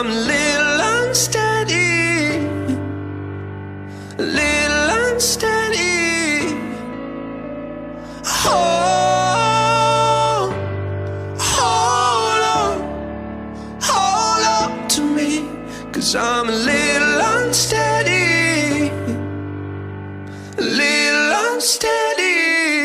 I'm a little unsteady, a little unsteady. Hold on to me, 'cause I'm a little unsteady, a little unsteady.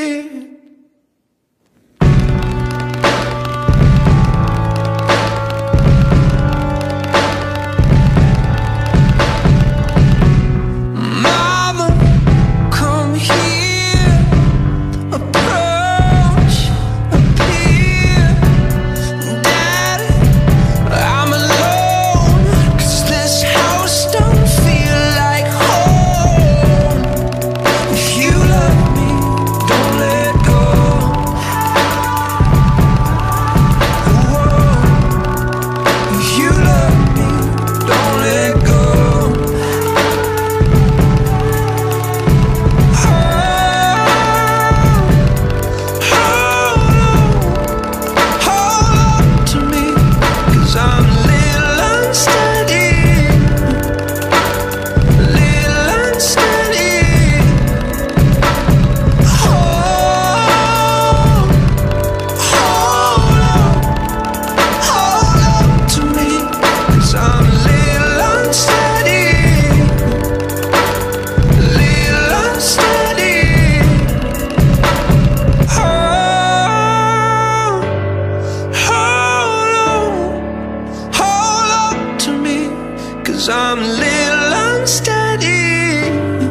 I'm a little unsteady,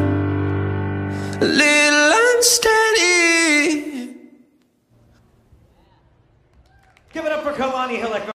a little unsteady. Give it up for Kalani.